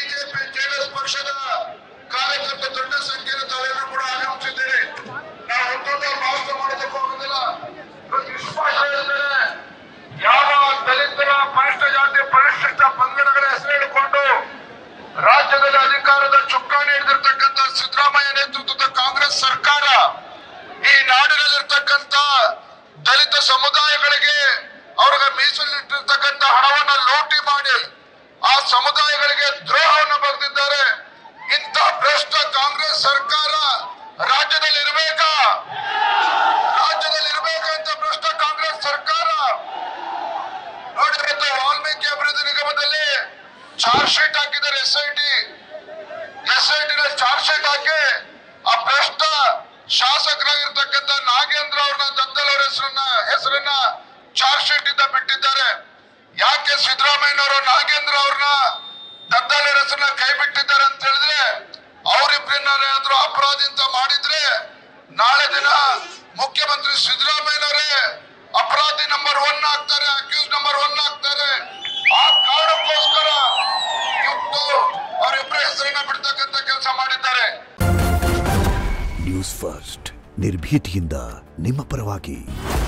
BJP JDS ಪಕ್ಷದ ಕಾರ್ಯಕರ್ತ ದೊಡ್ಡ ಸಂಖ್ಯೆಯಲ್ಲಿ ತಾವೆಲ್ಲರೂ ಕೂಡ ಆಗಮಿಸಿದ್ದೇವೆ. ನಾವು ಒತ್ತೊಂದು ಭಾಷಣ ಮಾಡೋದಕ್ಕೆ ಹೋಗುದಿಲ್ಲ. ಯಾವ ದಲಿತರ, ಪರಿಷ್ಠ ಜಾತಿ, ಪರಿಶಿಷ್ಟ ಪಂಗಡಗಳ ಹೆಸರು ಹೇಳಿಕೊಂಡು ರಾಜ್ಯದಲ್ಲಿ ಅಧಿಕಾರದ ಚುಕ್ಕಾಣಿ ಹಿಡಿದಿರ್ತಕ್ಕಂಥ ಸಿದ್ದರಾಮಯ್ಯ ನೇತೃತ್ವದ ಕಾಂಗ್ರೆಸ್ ಸರ್ಕಾರ ಈ ನಾಡಿನಲ್ಲಿರ್ತಕ್ಕಂಥ ದಲಿತ ಸಮುದಾಯಗಳಿಗೆ ಅವ್ರಿಗೆ ಮೀಸಲಿಟ್ಟಿರ್ತಕ್ಕಂಥ ಹಣವನ್ನ ಲೂಟಿ ಮಾಡಿ ಆ ಸಮುದಾಯಗಳಿಗೆ ದ್ರೋಹವನ್ನು ಬಗೆದಿದ್ದಾರೆ. ಇಂಥ ಭ್ರಷ್ಟ ಕಾಂಗ್ರೆಸ್ ಸರ್ಕಾರ ರಾಜ್ಯದಲ್ಲಿ ಇರಬೇಕಾ? ರಾಜ್ಯದಲ್ಲಿ ಇರಬೇಕಂತ ಭ್ರಷ್ಟ ಕಾಂಗ್ರೆಸ್ ಸರ್ಕಾರ ನೋಡಿ. ವಾಲ್ಮೀಕಿ ಅಭಿವೃದ್ಧಿ ನಿಗಮದಲ್ಲಿ ಚಾರ್ಜ್ ಶೀಟ್ ಹಾಕಿದ್ದಾರೆ. ಎಸ್ಐಟಿ ಚಾರ್ಜ್ ಶೀಟ್ ಹಾಕಿ ಆ ಭ್ರಷ್ಟ ಶಾಸಕರಾಗಿರ್ತಕ್ಕಂಥ ನಾಗೇಂದ್ರ ಅವ್ರನ್ನ, ದದ್ದಲ್ ಅವರ ಹೆಸರನ್ನ ಚಾರ್ಜ್ ಶೀಟ್ ಇಂದ ಬಿಟ್ಟಿದ್ದಾರೆ. ಯಾಕೆ ಸಿದ್ದರಾಮಯ್ಯನವರು ನಾಗೇಂದ್ರ ಅವ್ರನ್ನ, ದದ್ದಲ್ ಅವರ ಹೆಸರನ್ನ ಕೈ ಬಿಟ್ಟಿದ್ದಾರೆ ಅಂತ ಹೇಳಿದ್ರೆ, ಅವರಿಬ್ಬರನ್ನಾದ್ರೂ ಅಪರಾಧಿ ಅಂತ ಮಾಡಿದ್ರೆ ನಾಳೆ ದಿನ ಮುಖ್ಯಮಂತ್ರಿ ಸಿದ್ದರಾಮಯ್ಯನವರೇ ಅಪರಾಧಿ ನಂಬರ್ 1 ಆಗ್ತಾರೆ, ಅಕ್ಯೂಸ್ ನಂಬರ್ 1 ಆಗ್ತಾರೆ. ಆ ಕಾರಣಕ್ಕೋಸ್ಕರ ಇವತ್ತು ಅವರಿಬ್ಬರ ಹೆಸರನ್ನ ಬಿಡ್ತಕ್ಕಂಥ ಕೆಲಸ ಮಾಡಿದ್ದಾರೆ. ನ್ಯೂಸ್ ಫಸ್ಟ್ ನಿರ್ಭೀತಿಯಿಂದ ನಿಮ್ಮ ಪರವಾಗಿ.